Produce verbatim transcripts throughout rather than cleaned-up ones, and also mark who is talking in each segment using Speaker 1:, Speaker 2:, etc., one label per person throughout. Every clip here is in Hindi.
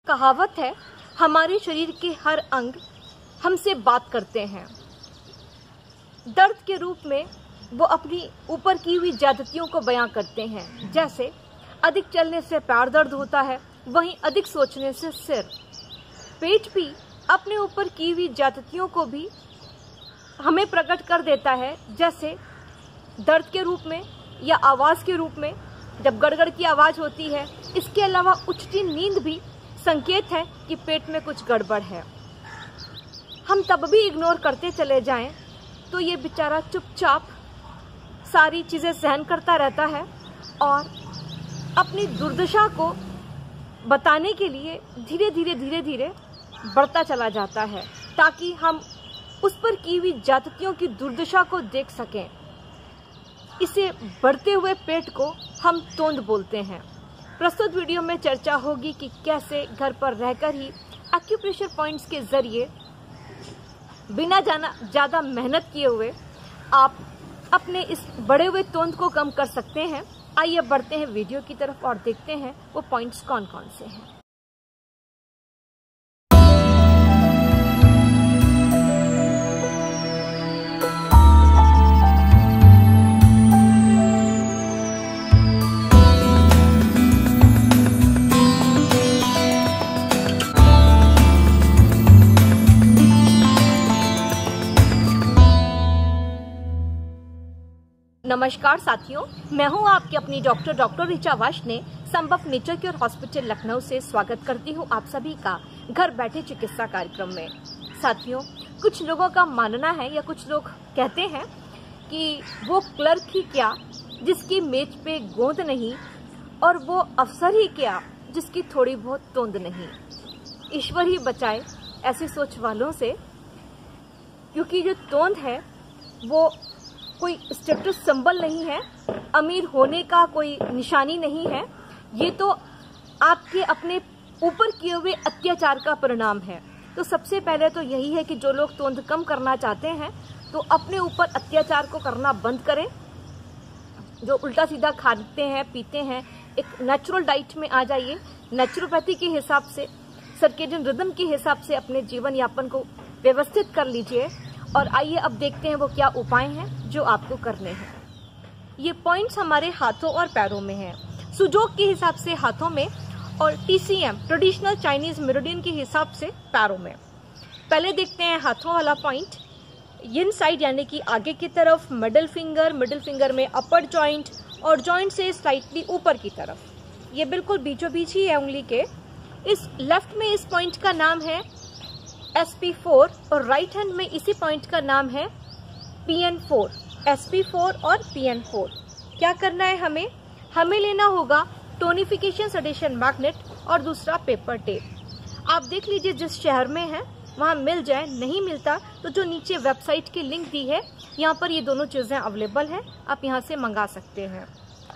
Speaker 1: कहावत है, हमारे शरीर के हर अंग हमसे बात करते हैं। दर्द के रूप में वो अपनी ऊपर की हुई ज्यादतियों को बयां करते हैं। जैसे अधिक चलने से पैर दर्द होता है, वहीं अधिक सोचने से सिर। पेट भी अपने ऊपर की हुई ज्यादतियों को भी हमें प्रकट कर देता है, जैसे दर्द के रूप में या आवाज के रूप में जब गड़गड़ की आवाज होती है। इसके अलावा उचटी नींद भी संकेत है कि पेट में कुछ गड़बड़ है। हम तब भी इग्नोर करते चले जाएं तो ये बेचारा चुपचाप सारी चीजें सहन करता रहता है और अपनी दुर्दशा को बताने के लिए धीरे धीरे धीरे धीरे बढ़ता चला जाता है, ताकि हम उस पर की हुई ज्यादतियों की दुर्दशा को देख सकें। इसे बढ़ते हुए पेट को हम तोंद बोलते हैं। प्रस्तुत वीडियो में चर्चा होगी कि कैसे घर पर रहकर ही एक्यूप्रेशर पॉइंट्स के जरिए बिना जाना ज़्यादा मेहनत किए हुए आप अपने इस बढ़े हुए तोंद को कम कर सकते हैं। आइए बढ़ते हैं वीडियो की तरफ और देखते हैं वो पॉइंट्स कौन कौन से हैं। नमस्कार साथियों, मैं हूं आपकी अपनी डॉक्टर डॉक्टर ऋचा वार्ष्णेय संभव नेचर केयर हॉस्पिटल लखनऊ से स्वागत करती हूं आप सभी का घर बैठे चिकित्सा कार्यक्रम में। साथियों, कुछ लोगों का मानना है या कुछ लोग कहते हैं कि वो क्लर्क ही क्या जिसकी मेज पे गोंद नहीं, और वो अफसर ही क्या जिसकी थोड़ी बहुत तोंद नहीं। ईश्वर ही बचाए ऐसी सोच वालों से, क्योंकि जो तोंद है वो कोई स्टेटस सिंबल नहीं है, अमीर होने का कोई निशानी नहीं है। ये तो आपके अपने ऊपर किए हुए अत्याचार का परिणाम है। तो सबसे पहले तो यही है कि जो लोग तोंद कम करना चाहते हैं तो अपने ऊपर अत्याचार को करना बंद करें। जो उल्टा सीधा खाते हैं पीते हैं, एक नेचुरल डाइट में आ जाइए। नेचुरोपैथी के हिसाब से, सर्केडियन रिदम के हिसाब से अपने जीवन यापन को व्यवस्थित कर लीजिए। और आइए अब देखते हैं वो क्या उपाय हैं जो आपको करने हैं। ये पॉइंट्स हमारे हाथों और पैरों में हैं। सुजोग के हिसाब से हाथों में और टीसीएम ट्रेडिशनल चाइनीज मेरिडियन के हिसाब से पैरों में। पहले देखते हैं हाथों वाला पॉइंट। इन साइड यानी कि आगे की तरफ मिडिल फिंगर, मिडिल फिंगर में अपर जॉइंट और जॉइंट से स्लाइटली ऊपर की तरफ। ये बिल्कुल बीचों बीच ही है उंगली के। इस लेफ्ट में इस पॉइंट का नाम है एस पी फोर और राइट हैंड में इसी पॉइंट का नाम है P N four. S P four और पी एन फोर। क्या करना है हमें? हमें लेना होगा टोनिफिकेशन सेडेशन मैग्नेट और दूसरा पेपर टेप। आप देख लीजिए जिस शहर में है वहां मिल जाए, नहीं मिलता तो जो नीचे वेबसाइट की लिंक दी है यहाँ पर ये दोनों चीजें अवेलेबल है, आप यहाँ से मंगा सकते हैं।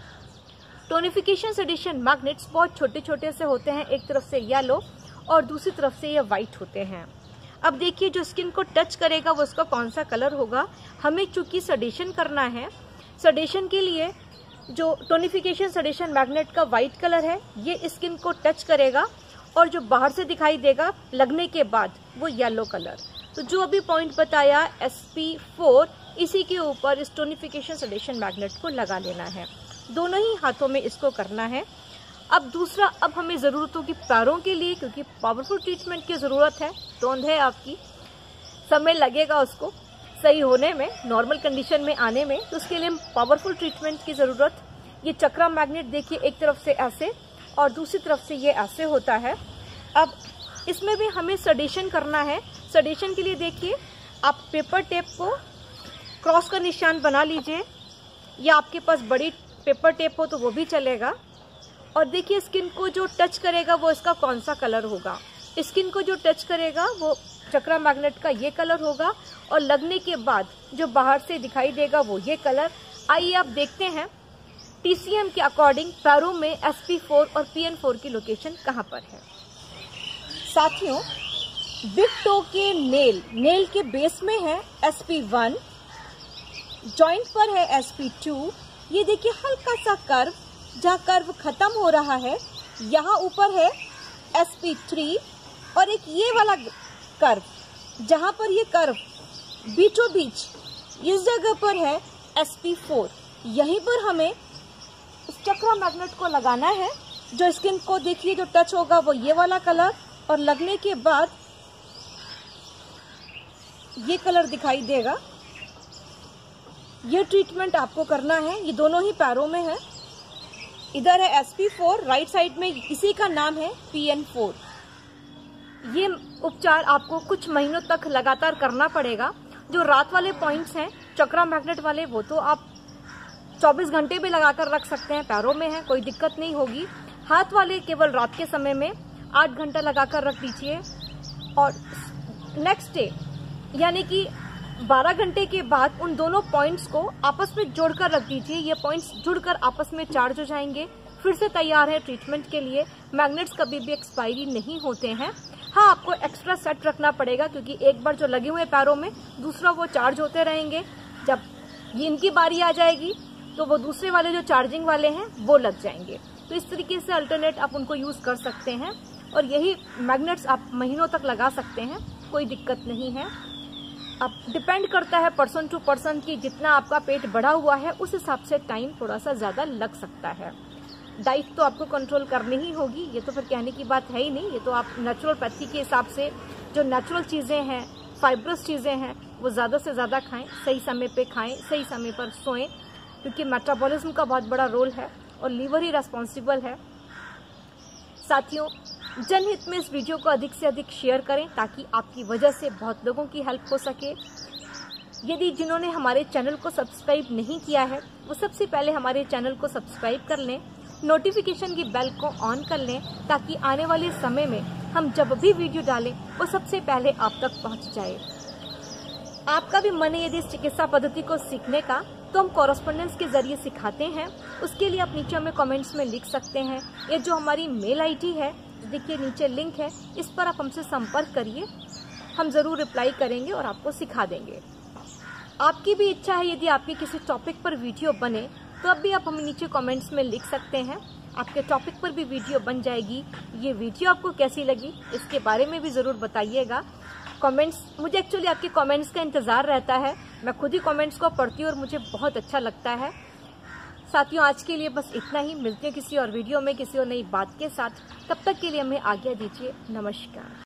Speaker 1: टोनिफिकेशन सेडेशन मैग्नेट्स बहुत छोटे छोटे से होते हैं, एक तरफ से येलो और दूसरी तरफ से ये व्हाइट होते हैं। अब देखिए जो स्किन को टच करेगा वो उसका कौन सा कलर होगा। हमें चूंकि सडेशन करना है, सडेशन के लिए जो टोनिफिकेशन सडेशन मैग्नेट का व्हाइट कलर है ये स्किन को टच करेगा और जो बाहर से दिखाई देगा लगने के बाद वो येलो कलर। तो जो अभी पॉइंट बताया एस पी फोर, इसी के ऊपर इस टोनिफिकेशन सडेशन मैग्नेट को लगा लेना है। दोनों ही हाथों में इसको करना है। अब दूसरा, अब हमें ज़रूरत होगी पैरों के लिए, क्योंकि पावरफुल ट्रीटमेंट की ज़रूरत है। तोंद है आपकी, समय लगेगा उसको सही होने में, नॉर्मल कंडीशन में आने में, तो उसके लिए पावरफुल ट्रीटमेंट की ज़रूरत। ये चक्रा मैग्नेट देखिए, एक तरफ से ऐसे और दूसरी तरफ से ये ऐसे होता है। अब इसमें भी हमें सडेशन करना है। सडेशन के लिए देखिए आप पेपर टेप को क्रॉस का निशान बना लीजिए, या आपके पास बड़ी पेपर टेप हो तो वो भी चलेगा। और देखिए स्किन को जो टच करेगा वो इसका कौन सा कलर होगा। स्किन को जो टच करेगा वो चक्रा मैग्नेट का ये कलर होगा और लगने के बाद जो बाहर से दिखाई देगा वो ये कलर। आइए आप देखते हैं टीसीएम के अकॉर्डिंग पैरों में एस पी फोर और पी एन फोर की लोकेशन कहाँ पर है। साथियों, बिग टो के नेल नेल के बेस में है एस पी वन, जॉइंट पर है एस पी टू। ये देखिए हल्का सा कर्व, जहाँ कर्व खत्म हो रहा है यहाँ ऊपर है एस पी थ्री और एक ये वाला कर्व, जहां पर ये कर्व बीचों बीच इस जगह पर है एस पी फोर। यहीं पर हमें इस चक्रा मैग्नेट को लगाना है। जो स्किन को देखिए जो टच होगा वो ये वाला कलर, और लगने के बाद ये कलर दिखाई देगा। ये ट्रीटमेंट आपको करना है। ये दोनों ही पैरों में है। इधर है S P four, right side में इसी का नाम है पी एन फोर। ये उपचार आपको कुछ महीनों तक लगातार करना पड़ेगा। जो रात वाले पॉइंट्स हैं चक्रा मैग्नेट वाले, वो तो आप चौबीस घंटे भी लगाकर रख सकते हैं, पैरों में है, कोई दिक्कत नहीं होगी। हाथ वाले केवल रात के समय में आठ घंटा लगाकर रख दीजिए, और नेक्स्ट डे यानी कि बारह घंटे के बाद उन दोनों पॉइंट्स को आपस में जोड़कर रख दीजिए। ये पॉइंट्स जुड़कर आपस में चार्ज हो जाएंगे, फिर से तैयार है ट्रीटमेंट के लिए। मैग्नेट्स कभी भी एक्सपायरी नहीं होते हैं। हाँ, आपको एक्स्ट्रा सेट रखना पड़ेगा, क्योंकि एक बार जो लगे हुए पैरों में दूसरा वो चार्ज होते रहेंगे। जब ये इनकी बारी आ जाएगी तो वो दूसरे वाले जो चार्जिंग वाले हैं वो लग जाएंगे। तो इस तरीके से अल्टरनेट आप उनको यूज कर सकते हैं, और यही मैग्नेट्स आप महीनों तक लगा सकते हैं, कोई दिक्कत नहीं है। अब डिपेंड करता है पर्सन टू पर्सन की, जितना आपका पेट बढ़ा हुआ है उस हिसाब से टाइम थोड़ा सा ज्यादा लग सकता है। डाइट तो आपको कंट्रोल करनी ही होगी, ये तो फिर कहने की बात है ही नहीं। ये तो आप नेचुरोपैथी के हिसाब से जो नेचुरल चीजें हैं, फाइब्रस चीजें हैं, वो ज्यादा से ज्यादा खाएं, सही समय पे खाएं, सही समय पर सोएं, क्योंकि मेटाबॉलिज्म का बहुत बड़ा रोल है और लीवर ही रेस्पॉन्सिबल है। साथियों, जनहित में इस वीडियो को अधिक से अधिक शेयर करें, ताकि आपकी वजह से बहुत लोगों की हेल्प हो सके। यदि जिन्होंने हमारे चैनल को सब्सक्राइब नहीं किया है, वो सबसे पहले हमारे चैनल को सब्सक्राइब कर लें, नोटिफिकेशन की बेल को ऑन कर लें, ताकि आने वाले समय में हम जब भी वीडियो डालें वो सबसे पहले आप तक पहुंच जाए। आपका भी मन है यदि इस चिकित्सा पद्धति को सीखने का, तो हम कॉरेस्पॉन्डेंस के जरिए सिखाते हैं। उसके लिए आप नीचे हमें कमेंट्स में लिख सकते हैं। ये जो हमारी मेल आईडी है, देखिए नीचे लिंक है, इस पर आप हमसे संपर्क करिए, हम जरूर रिप्लाई करेंगे और आपको सिखा देंगे। आपकी भी इच्छा है यदि आपकी किसी टॉपिक पर वीडियो बने, तो अब भी आप हमें नीचे कमेंट्स में लिख सकते हैं, आपके टॉपिक पर भी वीडियो बन जाएगी। ये वीडियो आपको कैसी लगी इसके बारे में भी जरूर बताइएगा। कमेंट्स, मुझे एक्चुअली आपके कमेंट्स का इंतजार रहता है। मैं खुद ही कमेंट्स को पढ़ती हूँ और मुझे बहुत अच्छा लगता है। साथियों, आज के लिए बस इतना ही। मिलते हैं किसी और वीडियो में किसी और नई बात के साथ। तब तक के लिए हमें आज्ञा दीजिए। नमस्कार।